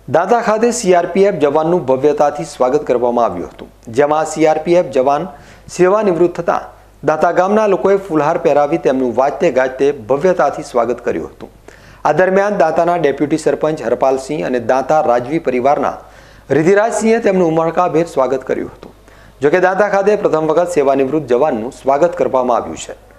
દાંતા ખાતે સીઆરપીએફ જવાનનું ભવ્યતાથી સ્વાગત કરવામાં આવ્યું હતું, જેમાં સીઆરપીએફ જવાન સેવાનિવૃત્ત થતા દાંતા ગામના લોકોએ ફૂલહાર પહેરાવી તેમનું વાજતે ગાજતે ભવ્યતાથી સ્વાગત કર્યું હતું। આ દરમિયાન દાંતાના ડેપ્યુટી સરપંચ હરપાલસિંહ અને દાંતા રાજવી પરિવારના રિધિરાજસિંહે તેમનું ઉમળકાભેર સ્વાગત કર્યું હતું। જોકે દાંતા ખાતે પ્રથમ વખત સેવાનિવૃત્ત જવાનનું સ્વાગત કરવામાં આવ્યું છે।